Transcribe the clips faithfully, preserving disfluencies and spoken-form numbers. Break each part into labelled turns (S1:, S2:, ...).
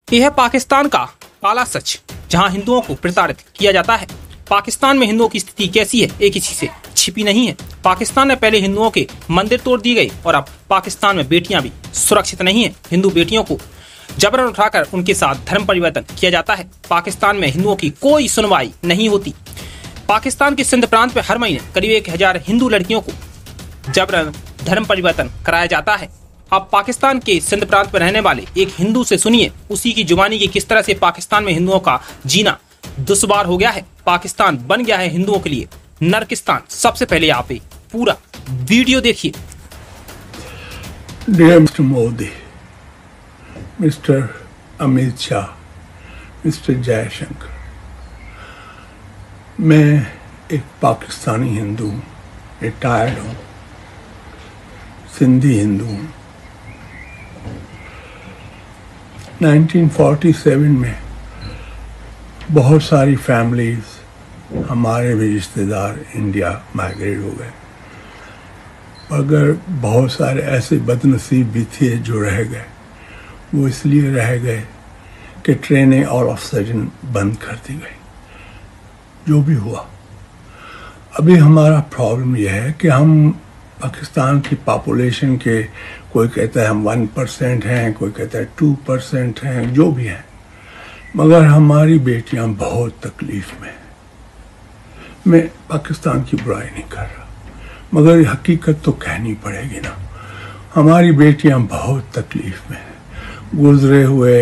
S1: यह है पाकिस्तान का काला सच, जहां हिंदुओं को प्रताड़ित किया जाता है। पाकिस्तान में हिंदुओं की स्थिति कैसी है, ये किसी से छिपी नहीं है। पाकिस्तान में पहले हिंदुओं के मंदिर तोड़ दिए गए और अब पाकिस्तान में बेटियां भी सुरक्षित नहीं है। हिंदू बेटियों को जबरन उठाकर उनके साथ धर्म परिवर्तन किया जाता है। पाकिस्तान में हिंदुओं की कोई सुनवाई नहीं होती। पाकिस्तान के सिंध प्रांत में हर महीने करीब एक हजार हिंदू लड़कियों को जबरन धर्म परिवर्तन कराया जाता है। अब पाकिस्तान के सिंध प्रांत में रहने वाले एक हिंदू से सुनिए उसी की जुबानी की किस तरह से पाकिस्तान में हिंदुओं का जीना दुश्वार हो गया है। पाकिस्तान बन गया है हिंदुओं के लिए नरकिस्तान। सबसे पहले आप ये पूरा वीडियो देखिए।
S2: Dear mister Modi, mister Amit Shah, mister Jaishankar, मैं एक पाकिस्तानी हिंदू हूँ, रिटायर्ड हूँ, सिंधी हिंदू हूँ। नाइनटीन फोर्टी सेवन में बहुत सारी फैमिलीज, हमारे भी रिश्तेदार इंडिया माइग्रेट हो गए, मगर बहुत सारे ऐसे बदनसीब भी थे जो रह गए। वो इसलिए रह गए कि ट्रेनें ऑल ऑफ सडन बंद कर दी गई। जो भी हुआ, अभी हमारा प्रॉब्लम यह है कि हम पाकिस्तान की पॉपुलेशन के, कोई कहता है हम वन परसेंट हैं, कोई कहता है टू परसेंट हैं, जो भी हैं, मगर हमारी बेटियां बहुत तकलीफ में हैं। मैं पाकिस्तान की बुराई नहीं कर रहा, मगर हकीकत तो कहनी पड़ेगी ना। हमारी बेटियां बहुत तकलीफ में हैं। गुजरे हुए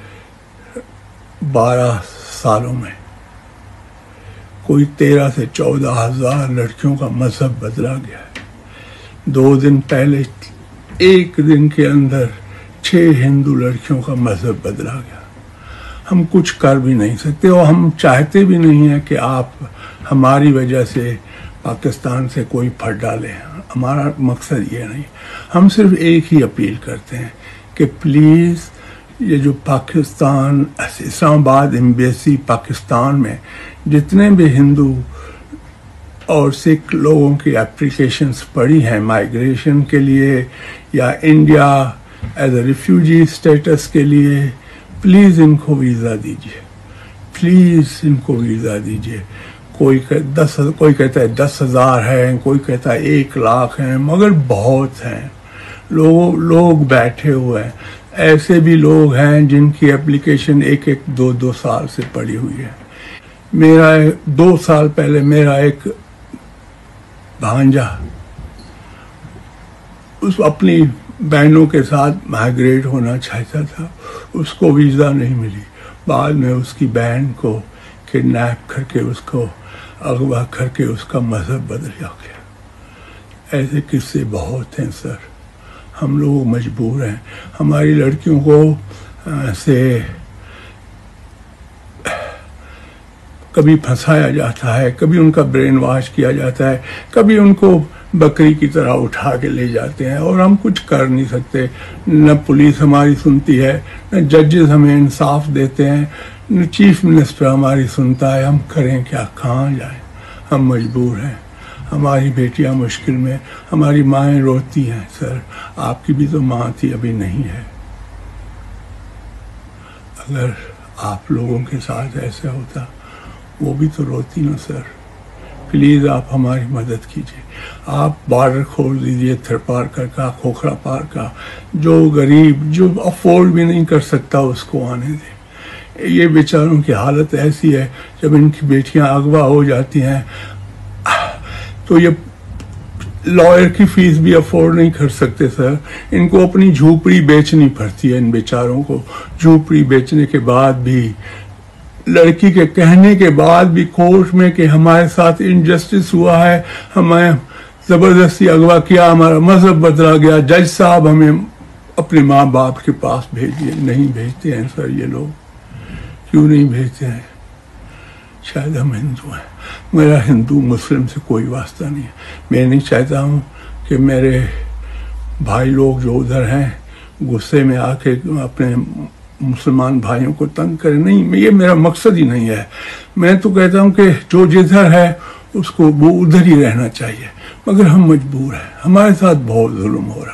S2: बारह सालों में कोई तेरह से चौदह हजार लड़कियों का मजहब बदला गया है। दो दिन पहले एक दिन के अंदर छह हिंदू लड़कियों का मजहब बदला गया। हम कुछ कर भी नहीं सकते और हम चाहते भी नहीं है कि आप हमारी वजह से पाकिस्तान से कोई फट डालें। हमारा मकसद ये नहीं। हम सिर्फ एक ही अपील करते हैं कि प्लीज़ ये जो पाकिस्तान इस्लामाबाद एम्बेसी पाकिस्तान में जितने भी हिंदू और सिख लोगों की एप्लीकेशंस पड़ी हैं माइग्रेशन के लिए या India as a refugee status के लिए, प्लीज़ इनको वीज़ा दीजिए, प्लीज़ इनको वीज़ा दीजिए। कोई कह, दस कोई कहता है दस हज़ार है, कोई कहता है एक लाख हैं, मगर बहुत हैं। लोग लोग बैठे हुए हैं। ऐसे भी लोग हैं जिनकी एप्लीकेशन एक एक दो दो साल से पड़ी हुई है। मेरा दो साल पहले मेरा एक भांजा उस अपनी बहनों के साथ माइग्रेट होना चाहता था, उसको वीज़ा नहीं मिली। बाद में उसकी बहन को किडनैप करके उसको अगवा करके उसका मजहब बदल गया। ऐसे किस्से बहुत हैं सर। हम लोग मजबूर हैं। हमारी लड़कियों को से कभी फंसाया जाता है, कभी उनका ब्रेन वॉश किया जाता है, कभी उनको बकरी की तरह उठा के ले जाते हैं और हम कुछ कर नहीं सकते। न पुलिस हमारी सुनती है, न जजेस हमें इंसाफ देते हैं, न चीफ मिनिस्टर हमारी सुनता है। हम करें क्या, कहाँ जाएं? हम मजबूर हैं। हमारी बेटियां मुश्किल में, हमारी माएँ रोती हैं। सर, आपकी भी तो माँ थी, अभी नहीं है। अगर आप लोगों के साथ ऐसा होता, वो भी तो रोती ना सर। प्लीज़ आप हमारी मदद कीजिए। आप बॉर्डर खोल दीजिए, थरपारकर का, खोखरा पार का। जो गरीब, जो अफोर्ड भी नहीं कर सकता, उसको आने दें। ये बेचारों की हालत ऐसी है, जब इनकी बेटियां अगवा हो जाती हैं तो ये लॉयर की फीस भी अफोर्ड नहीं कर सकते सर। इनको अपनी झोपड़ी बेचनी पड़ती है। इन बेचारों को झोपड़ी बेचने के बाद भी, लड़की के कहने के बाद भी कोर्ट में कि हमारे साथ इनजस्टिस हुआ है, हमें ज़बरदस्ती अगवा किया, हमारा मजहब बदला गया, जज साहब हमें अपने माँ बाप के पास भेजिए। नहीं भेजते हैं सर ये लोग। क्यों नहीं भेजते हैं? शायद हम हिंदू हैं। मेरा हिंदू मुस्लिम से कोई वास्ता नहीं है। मैं नहीं चाहता हूँ कि मेरे भाई लोग जो उधर हैं गुस्से में आके अपने मुसलमान भाइयों को तंग करें। नहीं, ये मेरा मकसद ही नहीं है। मैं तो कहता हूँ कि जो जिधर है उसको वो उधर ही रहना चाहिए, मगर हम मजबूर हैं। हमारे साथ बहुत जुल्म हो रहा है।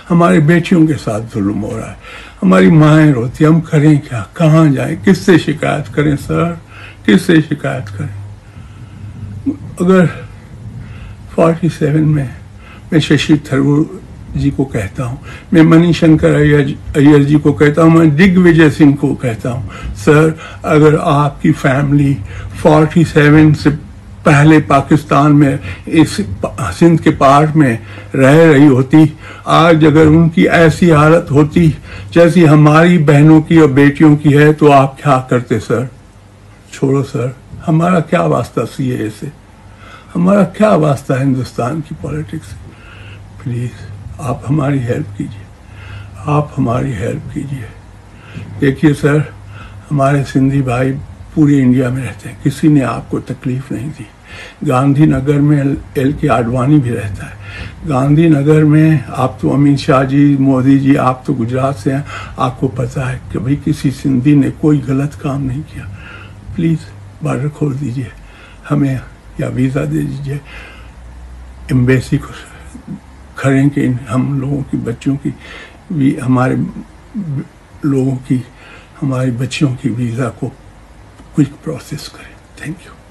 S2: हमारी बेटियों के साथ जुल्म हो रहा है, हमारी माएँ रोती, हम करें क्या, कहाँ जाएं, किससे शिकायत करें सर, किससे शिकायत करें। अगर सैंतालीस में मैं शशि थरूर जी को कहता हूँ, मैं मणिशंकर अय्यर अय्यर जी को कहता हूँ, मैं दिग्विजय सिंह को कहता हूँ, सर अगर आपकी फैमिली सैंतालीस से पहले पाकिस्तान में इस सिंध के पार में रह रही होती, आज अगर उनकी ऐसी हालत होती जैसी हमारी बहनों की और बेटियों की है, तो आप क्या करते सर। छोड़ो सर, हमारा क्या वास्ता सी ए से, हमारा क्या वास्ता हिंदुस्तान की पॉलिटिक्स से। प्लीज़ आप हमारी हेल्प कीजिए, आप हमारी हेल्प कीजिए। देखिए सर, हमारे सिंधी भाई पूरे इंडिया में रहते हैं, किसी ने आपको तकलीफ नहीं दी। गांधीनगर में एल के आडवाणी भी रहता है, गांधीनगर में आप तो अमित शाह जी, मोदी जी, आप तो गुजरात से हैं, आपको पता है कि भाई किसी सिंधी ने कोई गलत काम नहीं किया। प्लीज़ बॉर्डर खोल दीजिए हमें, या वीज़ा दे दीजिए, एम्बेसी को करें कि हम लोगों की बच्चों की भी, हमारे लोगों की, हमारी बच्चियों की वीज़ा को क्विक प्रोसेस करें। Thank you.